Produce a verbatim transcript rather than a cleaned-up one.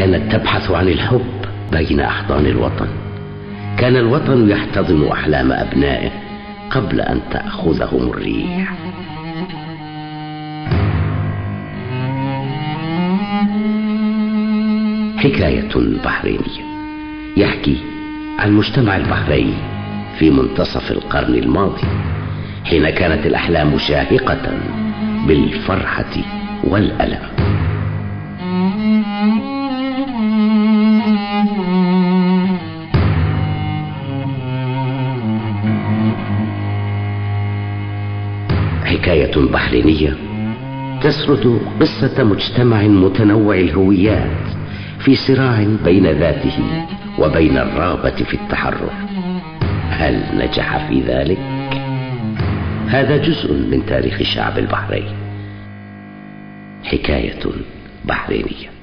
كانت تبحث عن الحب بين أحضان الوطن. كان الوطن يحتضن أحلام أبنائه قبل أن تأخذهم الريح. حكاية بحرينية يحكي عن مجتمع البحرين في منتصف القرن الماضي، حين كانت الأحلام شاهقة بالفرحة والألم. حكاية بحرينية تسرد قصة مجتمع متنوع الهويات في صراع بين ذاته وبين الرغبة في التحرر. هل نجح في ذلك؟ هذا جزء من تاريخ شعب البحرين. حكاية بحرينية.